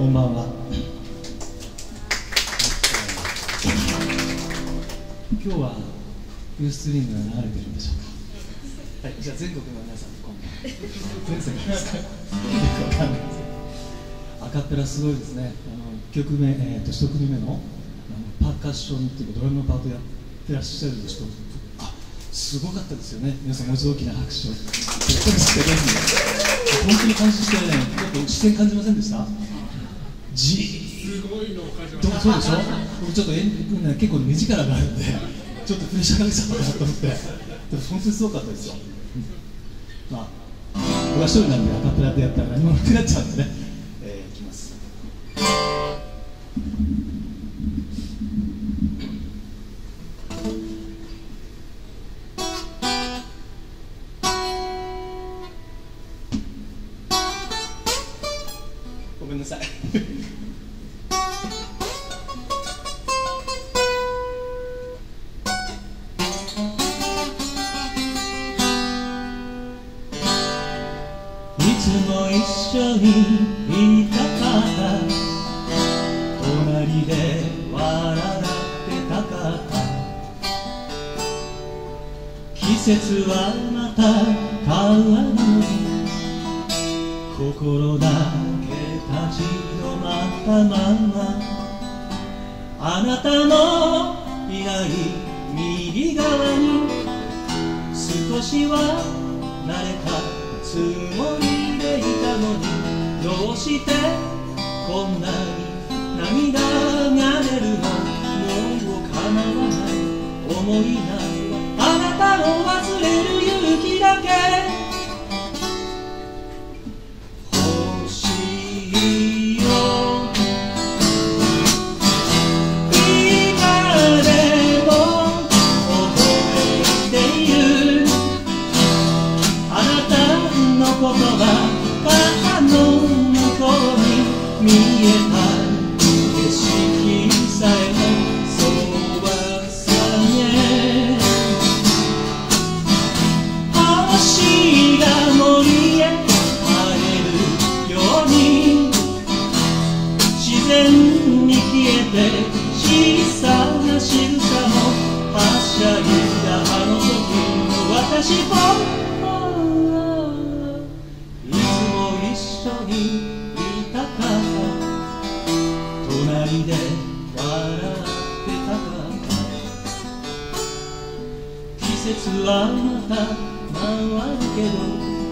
こんばんは。今日はユーストリームが流れてるんでしょうか。はい、じゃあ全国の皆さんこんばんは。全世界ですか。よくわかんないですけど。アカペラすごいですね。1曲目、1組目のパーカッションっていうドラムのパートやってらっしゃる人、すごかったですよね。皆さんもう一度大きな拍手を。本当に感心してね、ちょっと視線感じませんでした？すごいのを感じました。そうでしょ。僕ちょっと結構目力があるんで、ちょっとプレッシャーかけちゃったかなと思って、でも本当にすごかったですよ。まあ僕は一人なんでアカペラでやったら何もなくなっちゃうんでね。いきます。ごめんなさい。いつも一緒にいたから隣で笑ってたから季節はまた変わるのに心だけ立ち止まったままあなたのいない右側に少しは慣れたつもりでいたのにどうしてこんなに涙が出るのもう叶わない思いがあなたを忘れる勇気だけ欲しいよ今でも覚えているあなたの言葉肩の向こうに見えた景色さえもそうはさね星が森へ生えるように自然に消えて小さな仕草もはしゃいだあの時の私も一緒にいたから隣で笑ってたから季節はまた回るけど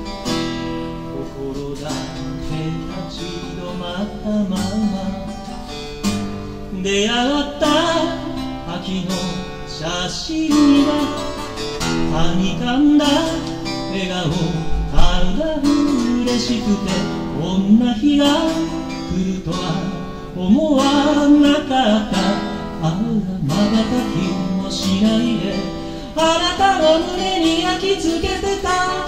心だけ立ち止まったまま出会った秋の写真にははにかんだ笑顔ただ嬉しくてこんな日が来るとは思わなかったあらまばたきもしないであなたの胸に焼き付けてた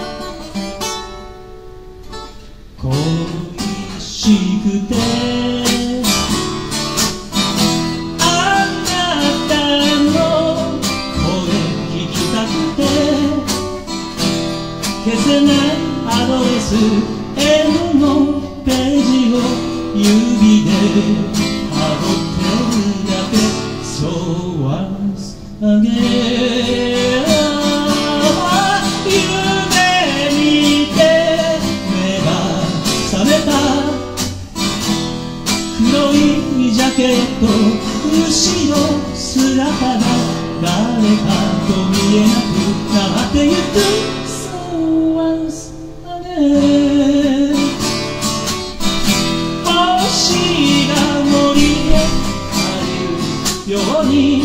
恋しくてあなたの声聞きたくて消せないアドレス N のページを指でたどってるだけ So once again 夢見て目が覚めた黒いジャケット後ろ姿が誰かと見えなくなってゆく星が森へ帰るように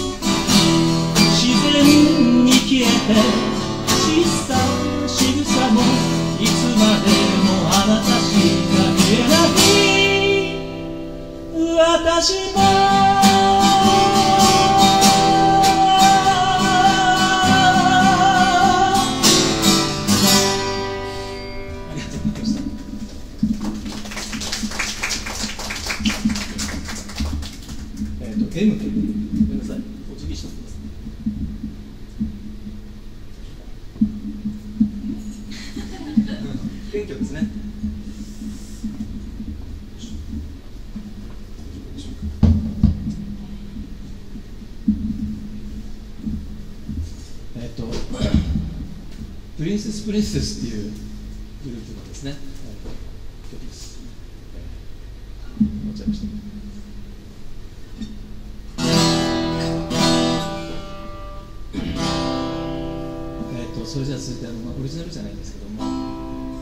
自然に消えて小さな仕草もいつまでもあなたしか見えない私もM というごめんなさいお辞儀しておきます。謙虚ですね。 プリンセスっていうグループのですね、曲です。持っちゃいました。それじゃあ続いてオリジナルじゃないんですけども、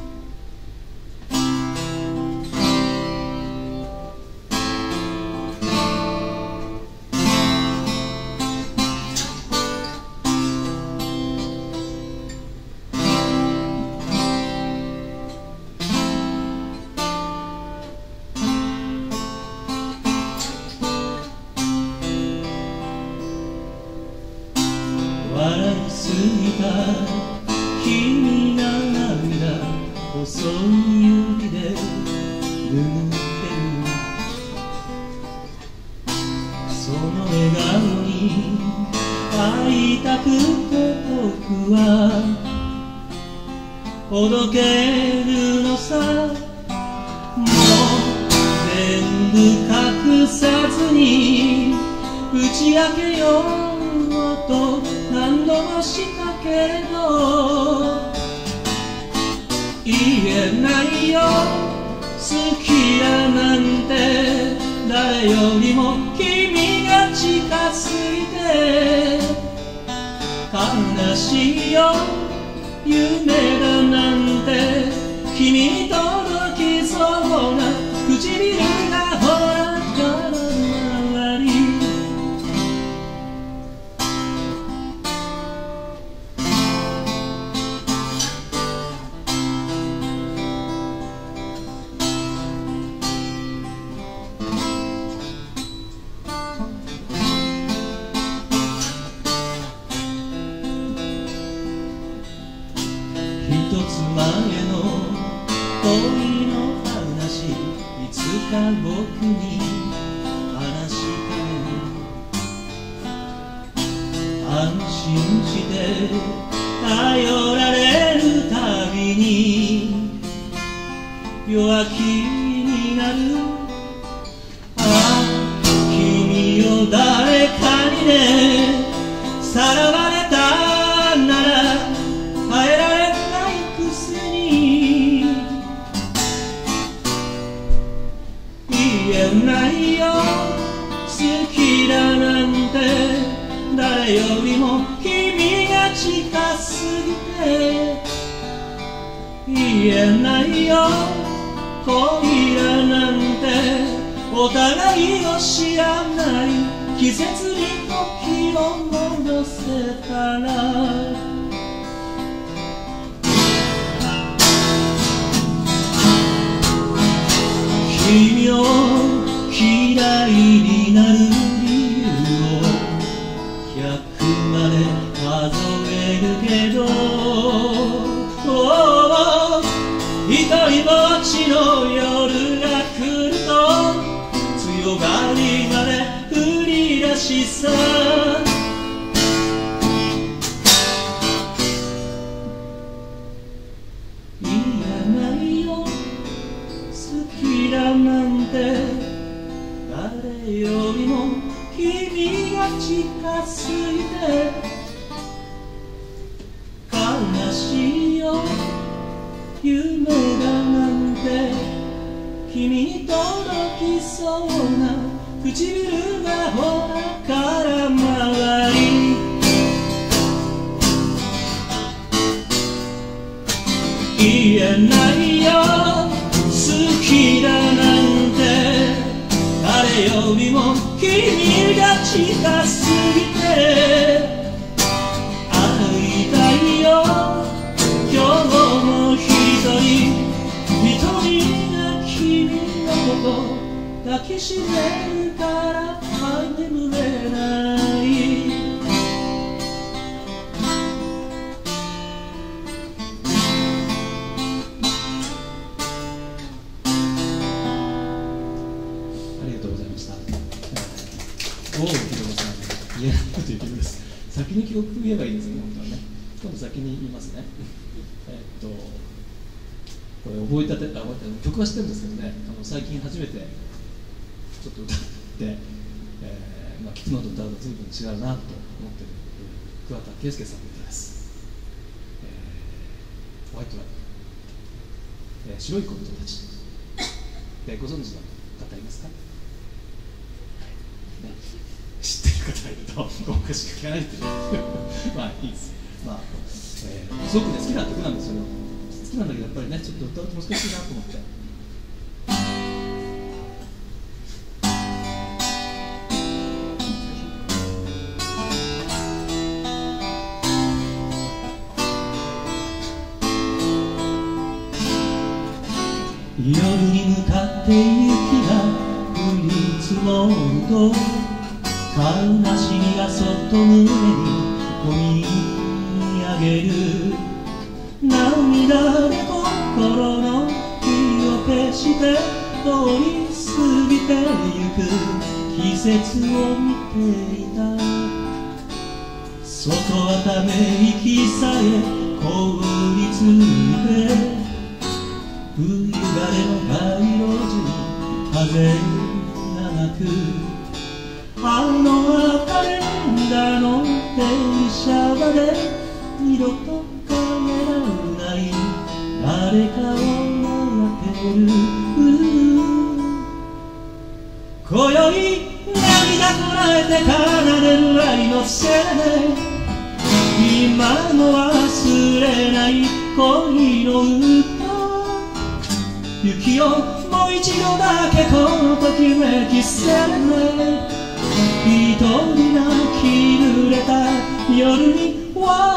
笑いすぎた君が涙細い指で拭ってるその笑顔に会いたくて僕はほどけるのさもう全部隠さずに打ち明けようと何度もしたけど言えないよ好きだなんて誰よりも君が近すぎて悲しいよ夢だなんて君に届きそうな唇がほら空回り一つ前の恋の話いつか僕に話して安心して頼られるたびに弱気になるああ君を誰かにねさらわれたなら耐えられないくせに言えないよ好きだなんて誰よりも君が近すぎて言えないよ恋だなんてお互いを知らない季節に時を戻せたら君を嫌いになる理由を100まで数えるけど一人ぼっちの夜が来ると強がりまで降り出しさ言えないよ好きだなんて誰よりも君が近すぎて悲しいよ夢だなんて君に届きそうな唇がほら空回り言えないよ好きだなんて誰よりも君が近すぎて会いたいよ今日も一人が君のこと抱きしめるから眠れないありがとうございました。郷ひろみさん言えないという曲です。先に曲言えばいいんですよね、本当はね。今度先に言いますね。これ覚えたて曲は知ってるんですけどね、最近初めてちょっと歌って、聞くのと歌うのと随分違うなと思っている桑田佳祐さんの歌です。 ホワイトライン、白い恋人たちでご存知の方いますか？知ってる方がいるとおかしく聞かないってまあいいです。まあ、すごくね好きな曲なんですよ。好きなんだけどやっぱりねちょっと歌うと難しいなと思って。夜に向かって雪が降り積もると悲しみがそっと胸にこみ上げる。涙で心の火を消して通り過ぎてゆく季節を見ていた。外はため息さえ凍りついて冬晴れの街路樹に風が鳴く。あの赤レンガの停車場で二度と帰らない誰かを待ってる。今宵涙こらえて奏でる愛のせいで今も忘れない恋の歌。雪をもう一度だけこのときめきせない一人泣き濡れた夜に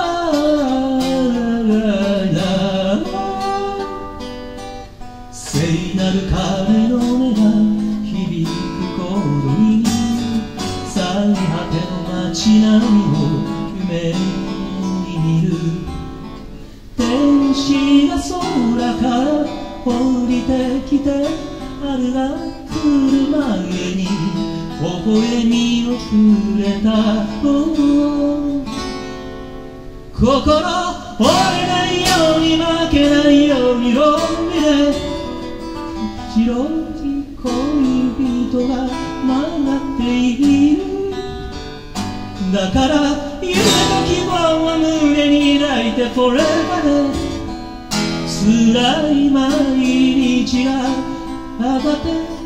聖なる鐘の音が響く頃に最果ての街並みを夢に見る。天使が空から降りてきて春が来る前に微笑みをくれた。心折れないように負けないようにロンリで白い恋人が待っている。だから夢と希望は胸に抱いてフォレバーで辛い毎日が上がって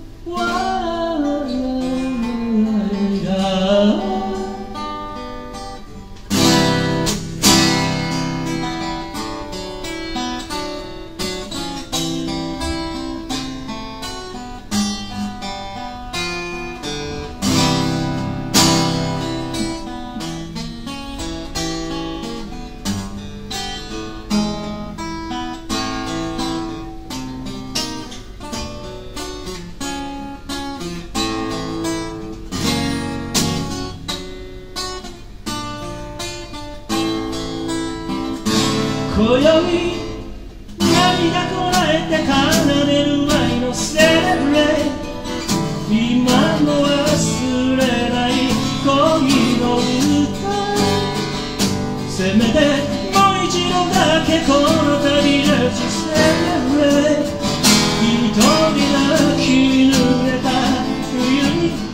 今宵涙こらえて奏でる愛のセレブレイ今も忘れない恋の歌。せめてもう一度だけこの旅でセレブレイ一人泣き濡れた冬に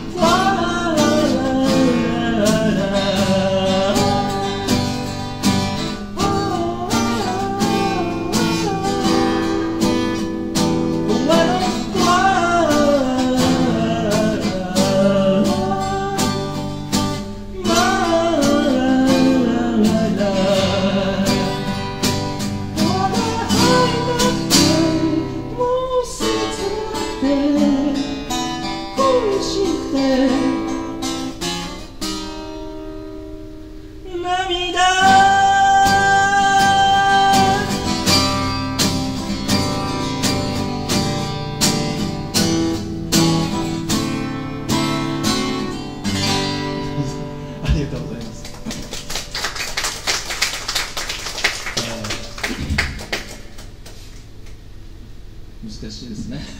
難しいですね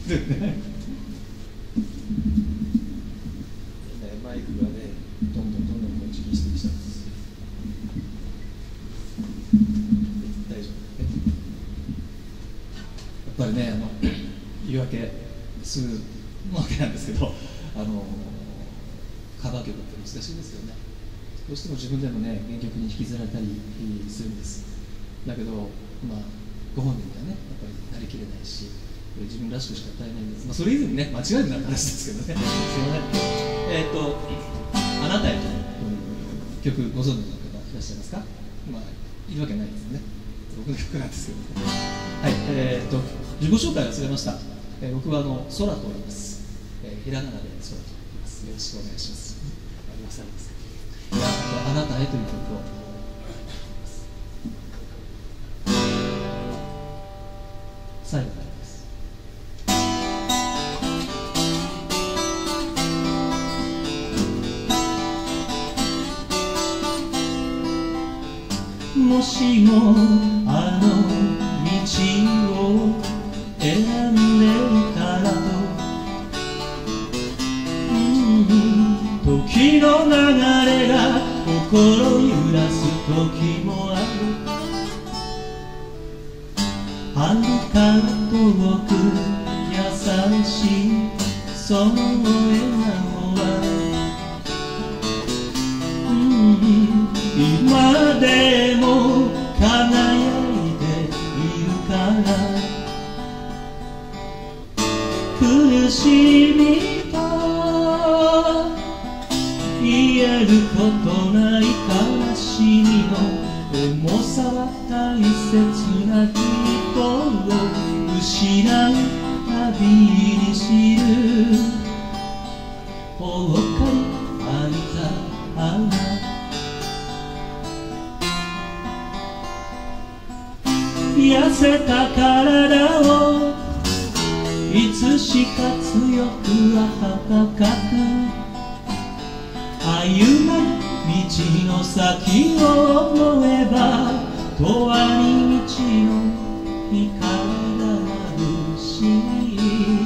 マイクがね、どんどんこっちにしてきちゃうんです。大丈夫。やっぱりね、言い訳するわけなんですけど、カバー曲って難しいですよね。どうしても自分でもね、原曲に引きずられたりするんです。だけど、 ご本人ではねやっぱりなりきれないし、自分らしくしか歌えないんです。それ以前にね間違いになる話ですけどね。すいません。あなたへという曲ご存知の方いらっしゃいますか？いるわけないですね。僕の曲なんですけどね。はい。自己紹介忘れました。僕は空と言います。ひらがなで空と言います。よろしくお願いします。ありますあります。あなたへという曲を。最後になります。 もしもあの道を選んでいたらと、時の流れが心揺らす時もある。遥か遠く優しいその笑顔は、今でも輝いているから。苦しみと言えることない悲しみの重さは大切な人を失うたびに知る。ぽっかり開いた穴、痩せた体をいつしか強く温かく歩む道の先を思えば、永遠に道の光が眩しい。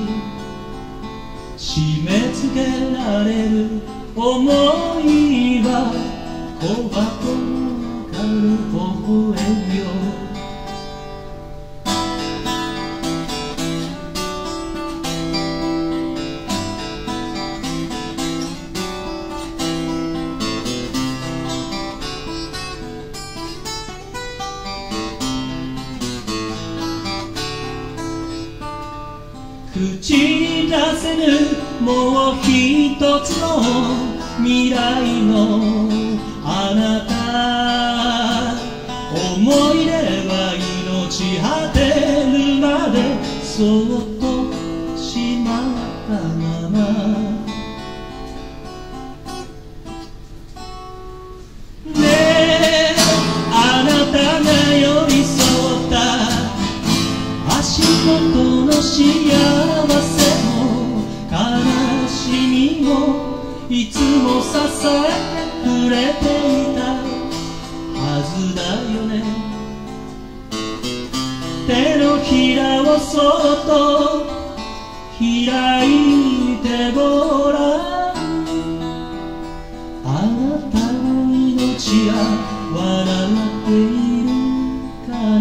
締め付けられる想いは小箱の中る微笑よ。口に出せぬもう一つの未来のあなた、思い出は命果てるまでそっとしまったまま。ねえあなたが寄り添った足元の幸せも悲しみもいつも支えてくれていたはずだよね。手のひらをそっと開いてごらん。あなたの命は笑っているから。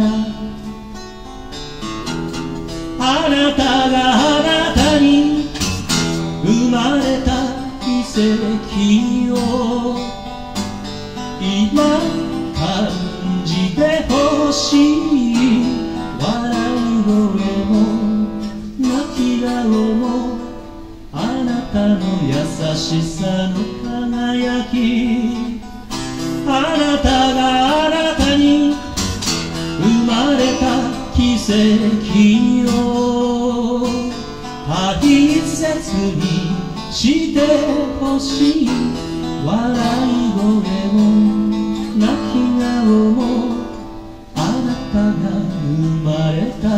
あなたがあなたに生まれた奇跡を今感じてほしい。笑い声も泣き顔もあなたの優しさの輝き。あなたがあなたに生まれた奇跡を大切にしてほしい。笑い声も泣き顔もあなたが生まれた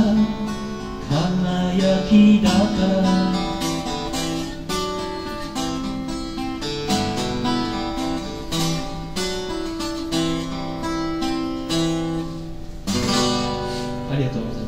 輝きだから。 ありがとうございます。